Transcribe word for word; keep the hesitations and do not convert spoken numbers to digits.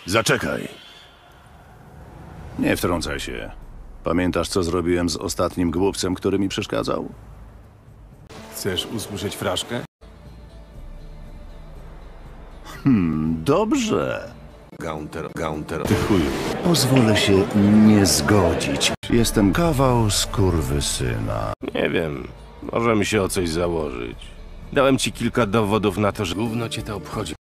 Zaczekaj. Nie wtrącaj się. Pamiętasz, co zrobiłem z ostatnim głupcem, który mi przeszkadzał? Chcesz usłyszeć fraszkę? Hmm, dobrze. Gaunter, Gaunter. Ty chuju. Pozwolę się nie zgodzić. Jestem kawał skurwysyna. Nie wiem, możemy się o coś założyć. Dałem ci kilka dowodów na to, że gówno cię to obchodzi.